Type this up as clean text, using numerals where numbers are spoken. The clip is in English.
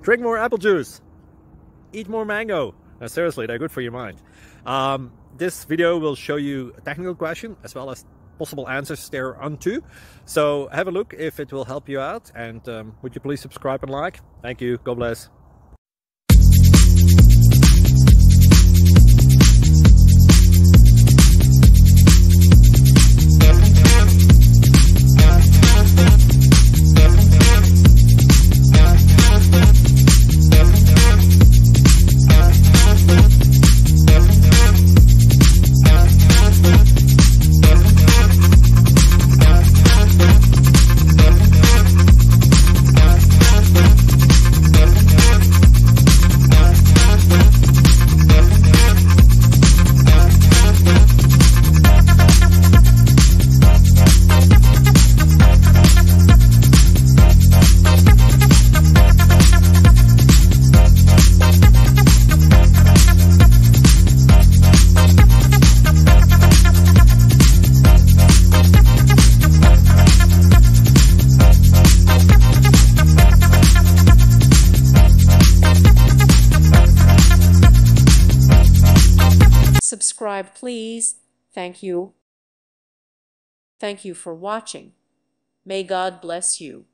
drink more apple juice, eat more mango. Seriously, they're good for your mind. This video will show you a technical question as well as possible answers thereunto. So have a look if it will help you out, and would you please subscribe and like? Thank you. God bless. Subscribe, please. Thank you. Thank you for watching. May God bless you.